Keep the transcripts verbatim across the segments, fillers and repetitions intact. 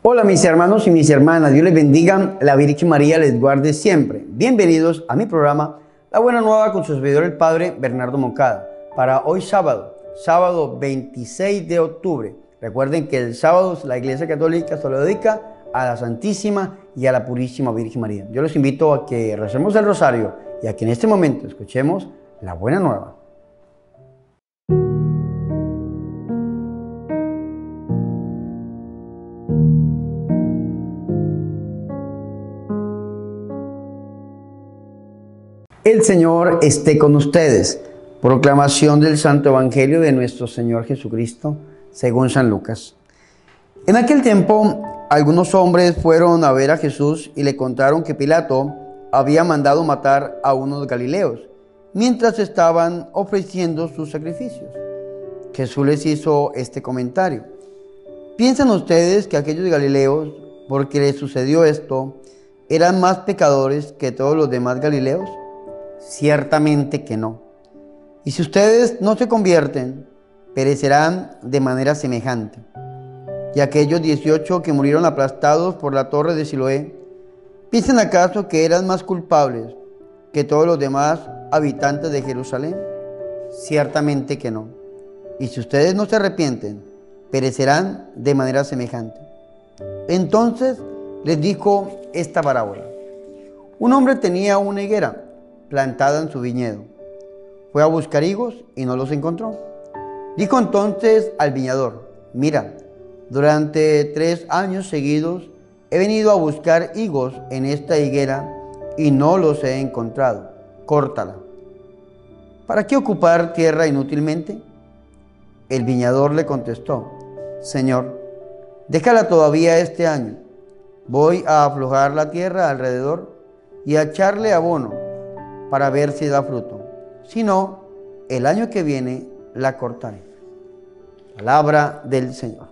Hola mis hermanos y mis hermanas, Dios les bendiga, la Virgen María les guarde siempre. Bienvenidos a mi programa La Buena Nueva con su servidor el Padre Bernardo Moncada. Para hoy sábado, sábado veintiséis de octubre. Recuerden que el sábado la Iglesia Católica se lo dedica a la Santísima y a la Purísima Virgen María. Yo los invito a que recemos el rosario y a que en este momento escuchemos La Buena Nueva. El Señor esté con ustedes. Proclamación del Santo Evangelio de nuestro Señor Jesucristo, según San Lucas. En aquel tiempo, algunos hombres fueron a ver a Jesús y le contaron que Pilato había mandado matar a unos galileos, mientras estaban ofreciendo sus sacrificios. Jesús les hizo este comentario: ¿piensan ustedes que aquellos galileos, porque les sucedió esto, eran más pecadores que todos los demás galileos? Ciertamente que no. Y si ustedes no se convierten, perecerán de manera semejante. Y aquellos dieciocho que murieron aplastados por la torre de Siloé, ¿piensan acaso que eran más culpables que todos los demás habitantes de Jerusalén? Ciertamente que no. Y si ustedes no se arrepienten, perecerán de manera semejante. Entonces les dijo esta parábola. Un hombre tenía una higuera plantada en su viñedo. Fue a buscar higos y no los encontró. Dijo entonces al viñador: mira, durante tres años seguidos he venido a buscar higos en esta higuera y no los he encontrado. Córtala. ¿Para qué ocupar tierra inútilmente? El viñador le contestó: Señor, déjala todavía este año. Voy a aflojar la tierra alrededor y a echarle abono para ver si da fruto. Si no, el año que viene la cortaré. Palabra del Señor.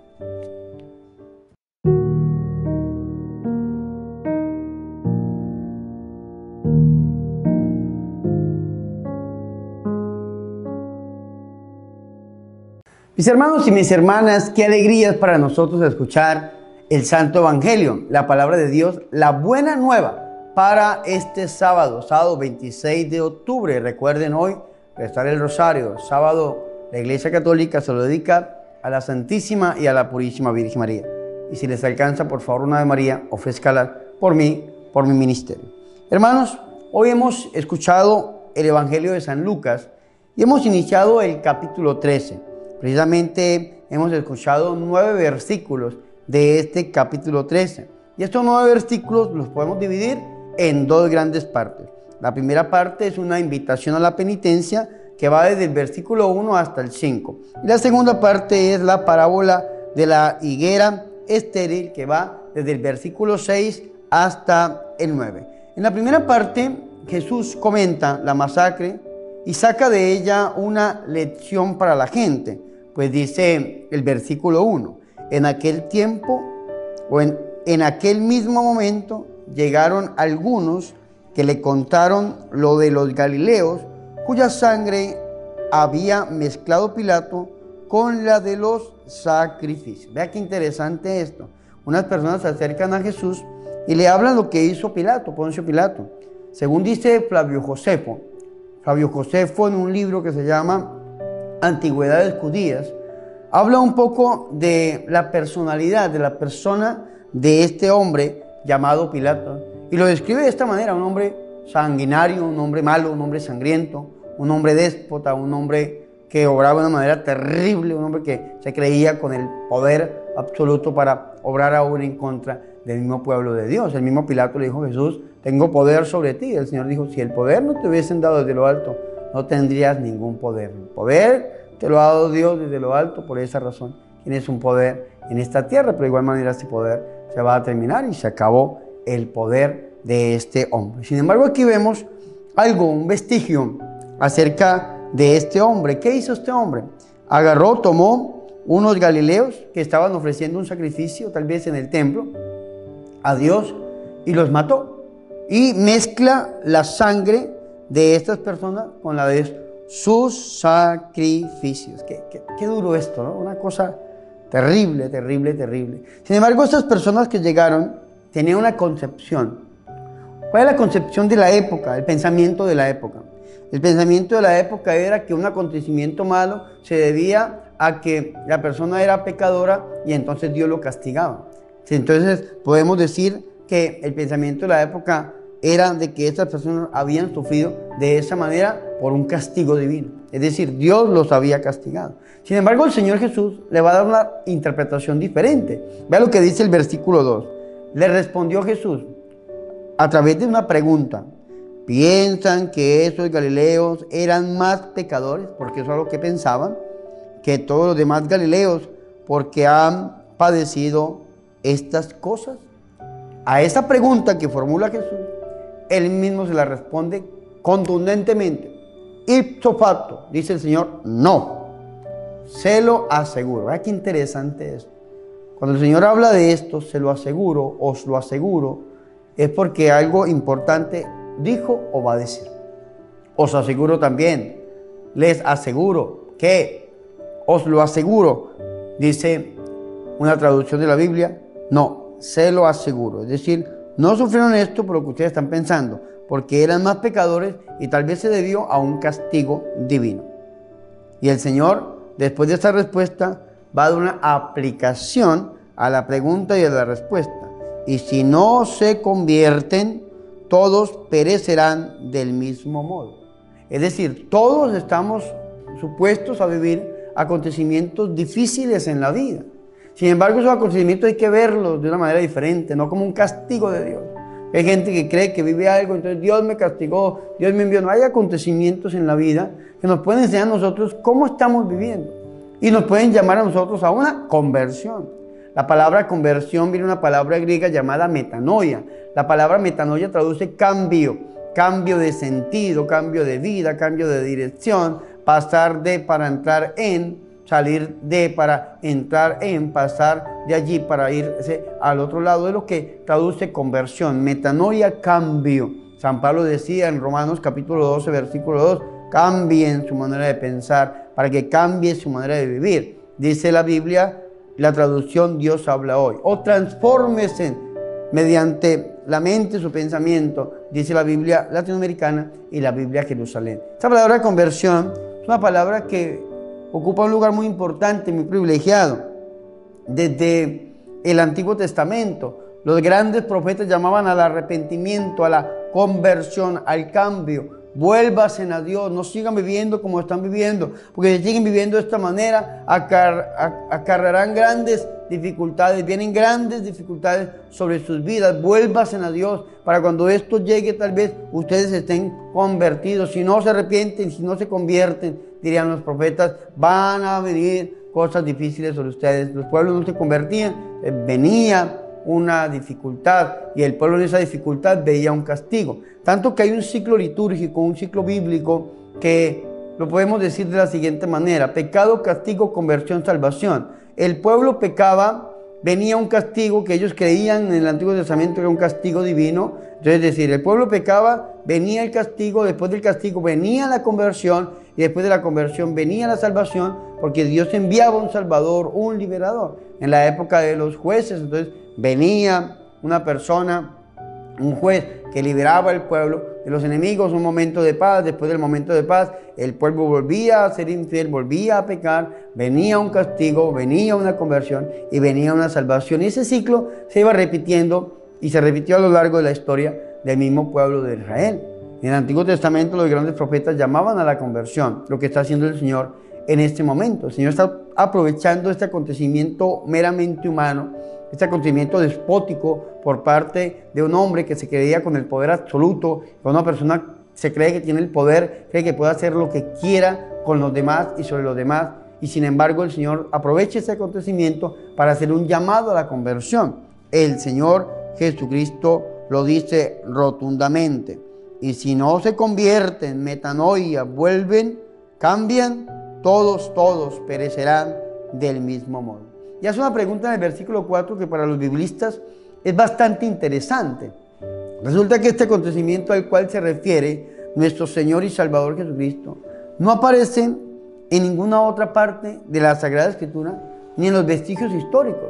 Mis hermanos y mis hermanas, qué alegría es para nosotros escuchar el Santo Evangelio, la palabra de Dios, la buena nueva para este sábado, sábado veintiséis de octubre. Recuerden hoy rezar el rosario. Sábado la Iglesia Católica se lo dedica a la Santísima y a la Purísima Virgen María. Y si les alcanza, por favor, una Ave María, ofrézcala por mí, por mi ministerio. Hermanos, hoy hemos escuchado el Evangelio de San Lucas y hemos iniciado el capítulo trece. Precisamente hemos escuchado nueve versículos de este capítulo trece. Y estos nueve versículos los podemos dividir en dos grandes partes. La primera parte es una invitación a la penitencia que va desde el versículo uno hasta el cinco. Y la segunda parte es la parábola de la higuera estéril que va desde el versículo seis hasta el nueve. En la primera parte Jesús comenta la masacre y saca de ella una lección para la gente. Pues dice el versículo uno: en aquel tiempo o en, en aquel mismo momento llegaron algunos que le contaron lo de los galileos, cuya sangre había mezclado Pilato con la de los sacrificios. Vea qué interesante esto. Unas personas se acercan a Jesús y le hablan lo que hizo Pilato, Poncio Pilato. Según dice Flavio Josefo, Flavio Josefo en un libro que se llama Antigüedades Judías, habla un poco de la personalidad, de la persona de este hombre llamado Pilato, y lo describe de esta manera: un hombre sanguinario, un hombre malo, un hombre sangriento, un hombre déspota, un hombre que obraba de una manera terrible, un hombre que se creía con el poder absoluto para obrar aún en contra del mismo pueblo de Dios. El mismo Pilato le dijo a Jesús: tengo poder sobre ti. El Señor dijo: si el poder no te hubiesen dado desde lo alto, no tendrías ningún poder. El poder te lo ha dado Dios desde lo alto, por esa razón tienes un poder en esta tierra, pero de igual manera ese poder se va a terminar y se acabó el poder de este hombre. Sin embargo, aquí vemos algo, un vestigio acerca de este hombre. ¿Qué hizo este hombre? Agarró, tomó unos galileos que estaban ofreciendo un sacrificio, tal vez en el templo, a Dios, y los mató. Y mezcla la sangre de estas personas con la de sus sacrificios. Qué, qué, qué duro esto, ¿no? Una cosa Terrible, terrible, terrible. Sin embargo, estas personas que llegaron tenían una concepción. ¿Cuál es la concepción de la época? El pensamiento de la época. El pensamiento de la época era que un acontecimiento malo se debía a que la persona era pecadora y entonces Dios lo castigaba. Entonces podemos decir que el pensamiento de la época era de que estas personas habían sufrido de esa manera por un castigo divino. Es decir, Dios los había castigado. Sin embargo, el Señor Jesús le va a dar una interpretación diferente. Vea lo que dice el versículo dos. Le respondió Jesús a través de una pregunta. ¿Piensan que esos galileos eran más pecadores? Porque eso es lo que pensaban. Que todos los demás galileos, porque han padecido estas cosas. A esa pregunta que formula Jesús, Él mismo se la responde contundentemente. Ipso facto, dice el Señor, no. Se lo aseguro. Vaya qué interesante es. Cuando el Señor habla de esto, se lo aseguro, os lo aseguro, es porque algo importante dijo o va a decir. Os aseguro también, les aseguro que, os lo aseguro, dice una traducción de la Biblia, no, se lo aseguro. Es decir, no sufrieron esto por lo que ustedes están pensando, porque eran más pecadores y tal vez se debió a un castigo divino. Y el Señor, después de esta respuesta, va a dar una aplicación a la pregunta y a la respuesta. Y si no se convierten, todos perecerán del mismo modo. Es decir, todos estamos supuestos a vivir acontecimientos difíciles en la vida. Sin embargo, esos acontecimientos hay que verlos de una manera diferente, no como un castigo de Dios. Hay gente que cree que vive algo, entonces Dios me castigó, Dios me envió. No, hay acontecimientos en la vida que nos pueden enseñar a nosotros cómo estamos viviendo y nos pueden llamar a nosotros a una conversión. La palabra conversión viene de una palabra griega llamada metanoia. La palabra metanoia traduce cambio, cambio de sentido, cambio de vida, cambio de dirección, pasar de para entrar en, salir de para entrar en, pasar de allí para irse al otro lado, es lo que traduce conversión. Metanoia, cambio. San Pablo decía en Romanos capítulo doce, versículo dos, cambien su manera de pensar para que cambie su manera de vivir. Dice la Biblia, la traducción Dios habla hoy. O transfórmese mediante la mente, su pensamiento, dice la Biblia latinoamericana y la Biblia Jerusalén. Esta palabra conversión es una palabra que ocupa un lugar muy importante, muy privilegiado. Desde el Antiguo Testamento, los grandes profetas llamaban al arrepentimiento, a la conversión, al cambio. Vuélvasen a Dios, no sigan viviendo como están viviendo, porque si siguen viviendo de esta manera, acar acarrearán grandes dificultades, vienen grandes dificultades sobre sus vidas. Vuélvasen a Dios para cuando esto llegue, tal vez ustedes estén convertidos. Si no se arrepienten, si no se convierten, dirían los profetas, van a venir cosas difíciles sobre ustedes. Los pueblos no se convertían, venía una dificultad y el pueblo en esa dificultad veía un castigo. Tanto que hay un ciclo litúrgico, un ciclo bíblico que lo podemos decir de la siguiente manera: pecado, castigo, conversión, salvación. El pueblo pecaba, venía un castigo que ellos creían en el Antiguo Testamento que era un castigo divino. Entonces, es decir, el pueblo pecaba, venía el castigo, después del castigo venía la conversión y después de la conversión venía la salvación, porque Dios enviaba un salvador, un liberador. En la época de los jueces, entonces venía una persona, un juez que liberaba al pueblo de los enemigos, un momento de paz. Después del momento de paz, el pueblo volvía a ser infiel, volvía a pecar, venía un castigo, venía una conversión y venía una salvación. Y ese ciclo se iba repitiendo y se repitió a lo largo de la historia del mismo pueblo de Israel. En el Antiguo Testamento los grandes profetas llamaban a la conversión, lo que está haciendo el Señor en este momento. El Señor está aprovechando este acontecimiento meramente humano, este acontecimiento despótico por parte de un hombre que se creía con el poder absoluto. Cuando una persona se cree que tiene el poder, cree que puede hacer lo que quiera con los demás y sobre los demás. Y sin embargo el Señor aprovecha ese acontecimiento para hacer un llamado a la conversión. El Señor Jesucristo lo dice rotundamente. Y si no se convierten, metanoia, vuelven, cambian, todos, todos perecerán del mismo modo. Y hace una pregunta en el versículo cuatro que para los biblistas es bastante interesante. Resulta que este acontecimiento al cual se refiere nuestro Señor y Salvador Jesucristo no aparece en ninguna otra parte de la Sagrada Escritura ni en los vestigios históricos.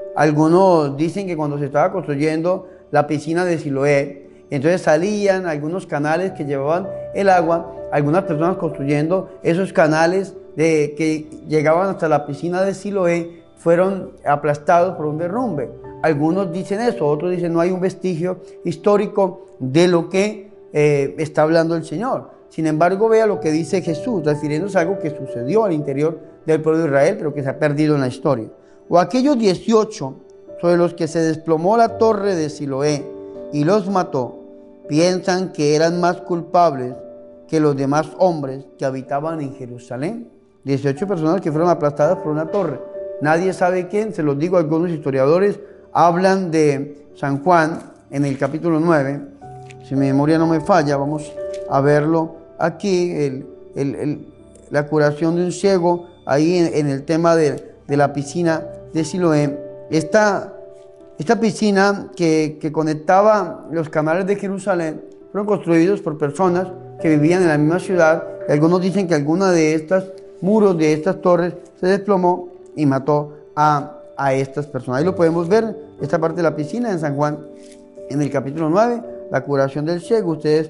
Algunos dicen que cuando se estaba construyendo la piscina de Siloé, entonces salían algunos canales que llevaban el agua, algunas personas construyendo esos canales de, que llegaban hasta la piscina de Siloé fueron aplastados por un derrumbe. Algunos dicen eso, otros dicen no hay un vestigio histórico de lo que eh, está hablando el Señor. Sin embargo, vea lo que dice Jesús, refiriéndose a algo que sucedió al interior del pueblo de Israel, pero que se ha perdido en la historia. O aquellos dieciocho sobre los que se desplomó la torre de Siloé y los mató, piensan que eran más culpables que los demás hombres que habitaban en Jerusalén. dieciocho personas que fueron aplastadas por una torre. Nadie sabe quién, se los digo, algunos historiadores hablan de San Juan en el capítulo nueve. Si mi memoria no me falla, vamos a verlo aquí, el, el, el, la curación de un ciego, ahí en, en el tema de, de la piscina de Siloé. Esta, esta piscina que, que conectaba los canales de Jerusalén fueron construidos por personas que vivían en la misma ciudad. Y algunos dicen que alguna de estas muros, de estas torres, se desplomó y mató a, a estas personas. Ahí lo podemos ver, esta parte de la piscina en San Juan, en el capítulo nueve, la curación del ciego. Ustedes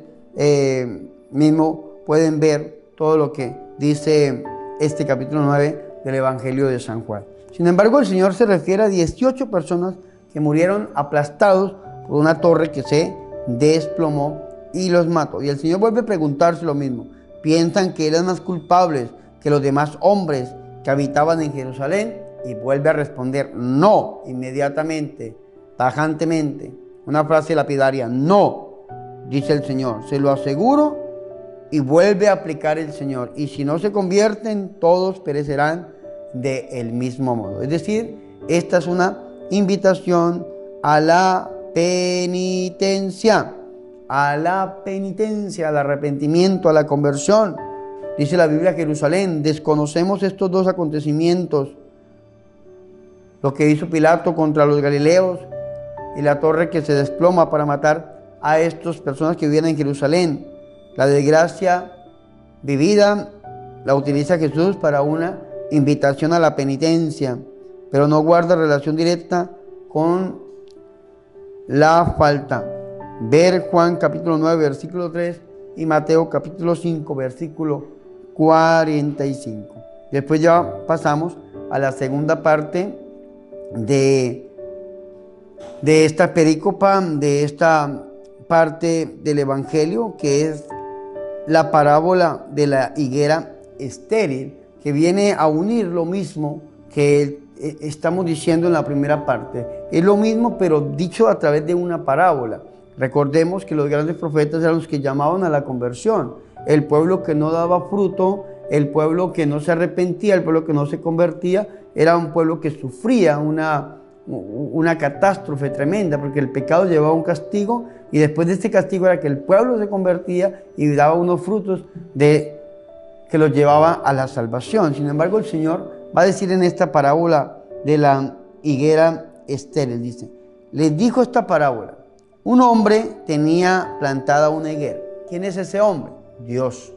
eh, mismos pueden ver todo lo que dice este capítulo nueve del Evangelio de San Juan. Sin embargo, el Señor se refiere a dieciocho personas que murieron aplastados por una torre que se desplomó y los mató. Y el Señor vuelve a preguntarse lo mismo. ¿Piensan que eran más culpables que los demás hombres que habitaban en Jerusalén? Y vuelve a responder no, inmediatamente, tajantemente. Una frase lapidaria, no, dice el Señor, se lo aseguro. Y vuelve a aplicar el Señor. Y si no se convierten, todos perecerán del mismo modo. Es decir, esta es una invitación a la penitencia, a la penitencia, al arrepentimiento, a la conversión. Dice la Biblia, Jerusalén, desconocemos estos dos acontecimientos, lo que hizo Pilato contra los galileos y la torre que se desploma para matar a estas personas que vivían en Jerusalén. La desgracia vivida la utiliza Jesús para una invitación a la penitencia, pero no guarda relación directa con la falta. Ver Juan capítulo nueve, versículo tres y Mateo capítulo cinco, versículo cuarenta y cinco. Después ya pasamos a la segunda parte de, de esta perícopa, de esta parte del Evangelio, que es la parábola de la higuera estéril, que viene a unir lo mismo que estamos diciendo en la primera parte. Es lo mismo, pero dicho a través de una parábola. Recordemos que los grandes profetas eran los que llamaban a la conversión. El pueblo que no daba fruto, el pueblo que no se arrepentía, el pueblo que no se convertía, era un pueblo que sufría una, una catástrofe tremenda, porque el pecado llevaba un castigo, y después de este castigo era que el pueblo se convertía y daba unos frutos de, que los llevaba a la salvación. Sin embargo, el Señor va a decir en esta parábola de la higuera estéril, dice, les dijo esta parábola: un hombre tenía plantada una higuera. ¿Quién es ese hombre? Dios.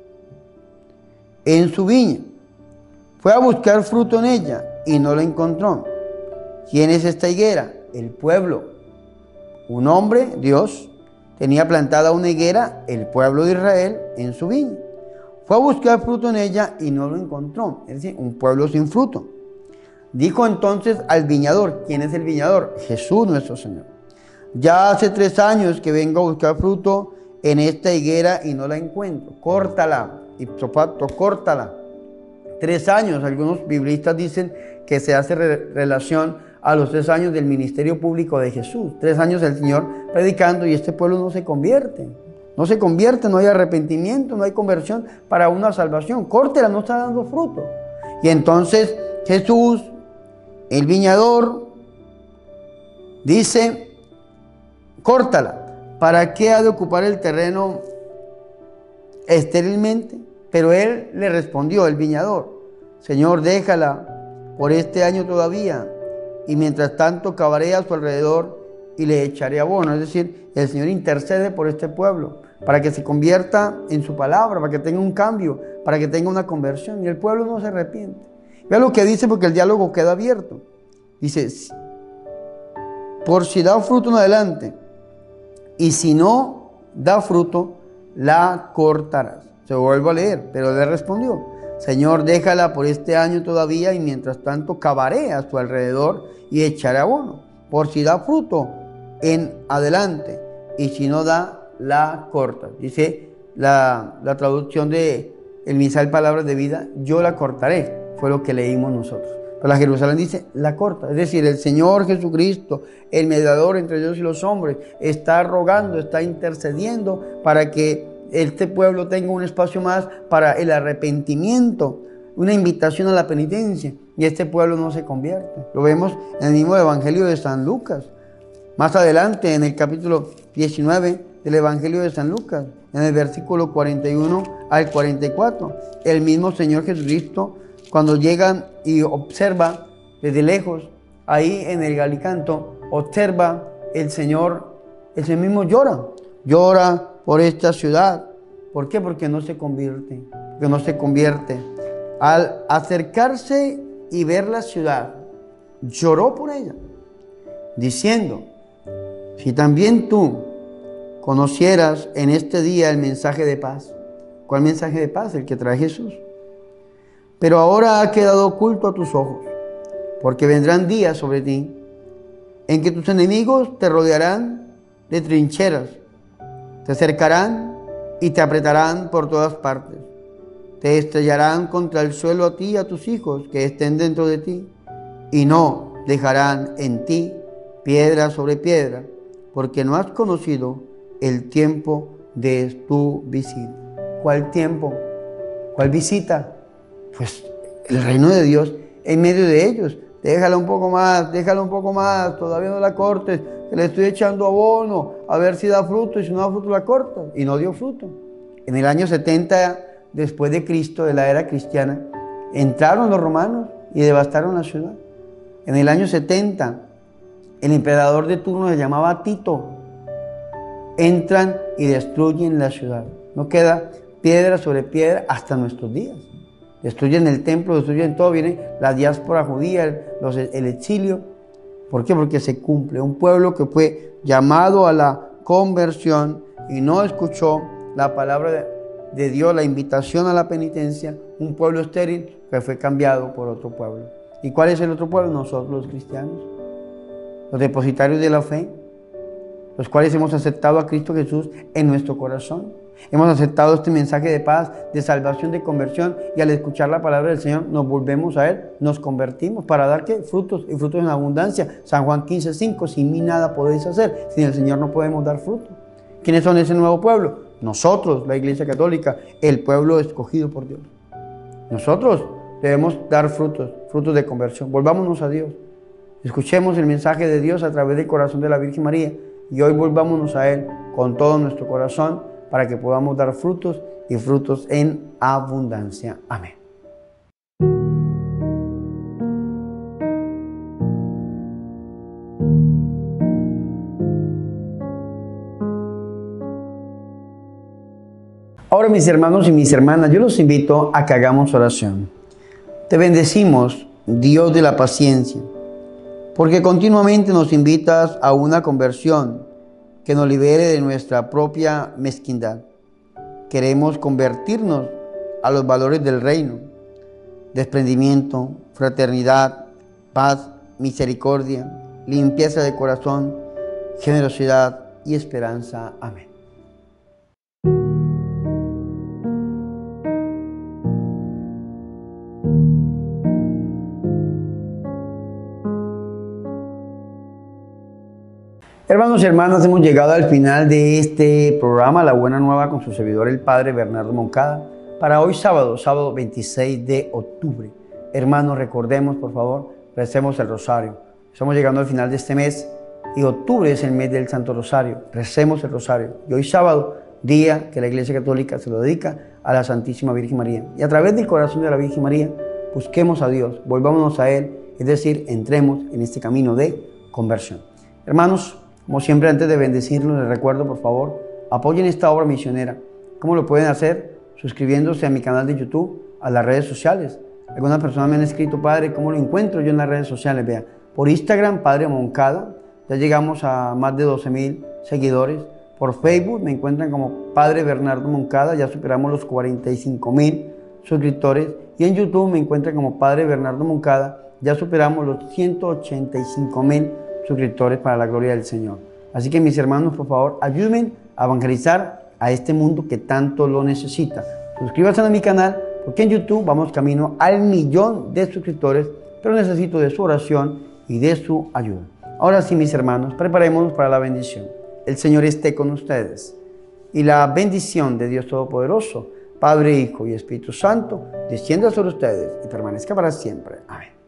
En su viña. Fue a buscar fruto en ella y no la encontró. ¿Quién es esta higuera? El pueblo. Un hombre, Dios, tenía plantada una higuera, el pueblo de Israel, en su viña. Fue a buscar fruto en ella y no lo encontró. Es decir, un pueblo sin fruto. Dijo entonces al viñador. ¿Quién es el viñador? Jesús nuestro Señor. Ya hace tres años que vengo a buscar fruto en esta higuera y no la encuentro. Córtala. Ipso facto, córtala. Tres años. Algunos biblistas dicen que se hace re relación a los tres años del ministerio público de Jesús. Tres años el Señor predicando y este pueblo no se convierte. No se convierte, no hay arrepentimiento, no hay conversión para una salvación. Córtela, no está dando fruto. Y entonces Jesús, el viñador, dice: córtala. ¿Para qué ha de ocupar el terreno estérilmente? Pero él le respondió, el viñador: Señor, déjala por este año todavía, y mientras tanto cavaré a su alrededor y le echaré abono. Es decir, el Señor intercede por este pueblo para que se convierta en su palabra, para que tenga un cambio, para que tenga una conversión. Y el pueblo no se arrepiente. Vea lo que dice porque el diálogo queda abierto. Dice, por si da fruto en adelante, y si no da fruto, la cortarás. Se vuelvo a leer, pero le respondió, Señor, déjala por este año todavía, y mientras tanto cavaré a su alrededor y echaré abono, por si da fruto en adelante, y si no da, la cortas. Dice la, la traducción de el misal Palabras de Vida, yo la cortaré, fue lo que leímos nosotros. Pero la Jerusalén dice, la corta. Es decir, el Señor Jesucristo, el mediador entre Dios y los hombres, está rogando, está intercediendo para que este pueblo tenga un espacio más para el arrepentimiento, una invitación a la penitencia, y este pueblo no se convierte. Lo vemos en el mismo Evangelio de San Lucas. Más adelante, en el capítulo diecinueve del Evangelio de San Lucas, en el versículo cuarenta y uno al cuarenta y cuatro, el mismo Señor Jesucristo, cuando llegan y observa desde lejos, ahí en el Galicanto, observa el Señor, el Señor mismo llora, llora por esta ciudad. ¿Por qué? Porque no se convierte, porque no se convierte. Al acercarse y ver la ciudad, lloró por ella, diciendo, si también tú conocieras en este día el mensaje de paz. ¿Cuál mensaje de paz? El que trae Jesús. Pero ahora ha quedado oculto a tus ojos, porque vendrán días sobre ti en que tus enemigos te rodearán de trincheras, te cercarán y te apretarán por todas partes. Te estrellarán contra el suelo a ti y a tus hijos que estén dentro de ti, y no dejarán en ti piedra sobre piedra, porque no has conocido el tiempo de tu visita. ¿Cuál tiempo? ¿Cuál visita? Pues el reino de Dios en medio de ellos. Déjala un poco más, déjala un poco más, todavía no la cortes, que le estoy echando abono, a ver si da fruto, y si no da fruto la cortas. Y no dio fruto. En el año setenta después de Cristo, de la era cristiana, entraron los romanos y devastaron la ciudad. En el año setenta, el emperador de turno se llamaba Tito. Entran y destruyen la ciudad. No queda piedra sobre piedra hasta nuestros días. Destruyen el templo, destruyen todo, viene la diáspora judía, el, los, el exilio. ¿Por qué? Porque se cumple. Un pueblo que fue llamado a la conversión y no escuchó la palabra de, de Dios, la invitación a la penitencia. Un pueblo estéril que fue cambiado por otro pueblo. ¿Y cuál es el otro pueblo? Nosotros los cristianos, los depositarios de la fe, los cuales hemos aceptado a Cristo Jesús en nuestro corazón. Hemos aceptado este mensaje de paz, de salvación, de conversión, y al escuchar la palabra del Señor nos volvemos a Él, nos convertimos para dar ¿qué? Frutos, y frutos en abundancia. San Juan quince cinco, sin mí nada podéis hacer, sin el Señor no podemos dar fruto. ¿Quiénes son ese nuevo pueblo? Nosotros, la Iglesia Católica, el pueblo escogido por Dios. Nosotros debemos dar frutos, frutos de conversión. Volvámonos a Dios. Escuchemos el mensaje de Dios a través del corazón de la Virgen María, y hoy volvámonos a Él con todo nuestro corazón, para que podamos dar frutos y frutos en abundancia. Amén. Ahora, mis hermanos y mis hermanas, yo los invito a que hagamos oración. Te bendecimos, Dios de la paciencia, porque continuamente nos invitas a una conversión que nos libere de nuestra propia mezquindad. Queremos convertirnos a los valores del reino: desprendimiento, fraternidad, paz, misericordia, limpieza de corazón, generosidad y esperanza. Amén. Hermanos y hermanas, hemos llegado al final de este programa, La Buena Nueva, con su servidor, el Padre Bernardo Moncada, para hoy sábado, sábado veintiséis de octubre. Hermanos, recordemos, por favor, recemos el rosario. Estamos llegando al final de este mes y octubre es el mes del Santo Rosario. Recemos el rosario. Y hoy sábado, día que la Iglesia Católica se lo dedica a la Santísima Virgen María. Y a través del corazón de la Virgen María, busquemos a Dios, volvámonos a Él, es decir, entremos en este camino de conversión. Hermanos, como siempre, antes de bendecirlos, les recuerdo, por favor, apoyen esta obra misionera. ¿Cómo lo pueden hacer? Suscribiéndose a mi canal de YouTube, a las redes sociales, Algunas personas me han escrito, Padre, ¿cómo lo encuentro yo en las redes sociales? Vea, por Instagram, Padre Moncada, ya llegamos a más de doce mil seguidores. Por Facebook me encuentran como Padre Bernardo Moncada, ya superamos los cuarenta y cinco mil suscriptores. Y en YouTube me encuentran como Padre Bernardo Moncada, ya superamos los ciento ochenta y cinco mil suscriptores para la gloria del Señor. Así que mis hermanos, por favor, ayúdenme a evangelizar a este mundo que tanto lo necesita. Suscríbanse a mi canal, porque en YouTube vamos camino al millón de suscriptores, pero necesito de su oración y de su ayuda. Ahora sí, mis hermanos, preparémonos para la bendición. El Señor esté con ustedes. Y la bendición de Dios Todopoderoso, Padre, Hijo y Espíritu Santo, descienda sobre ustedes y permanezca para siempre. Amén.